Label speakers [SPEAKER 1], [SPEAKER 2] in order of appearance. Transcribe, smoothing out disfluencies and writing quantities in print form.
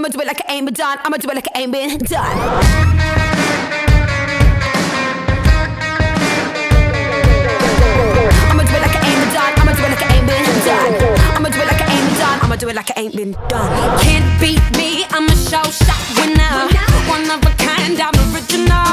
[SPEAKER 1] I'ma do it like it ain't been done. I'ma do it like it ain't been done. I'ma do it like it ain't been done. I'ma do it like it ain't been done. I'ma do it like it ain't been done. I'ma do it like it ain't been done.
[SPEAKER 2] Can't beat me, I'm a show shot winner. One of a kind, I'm original.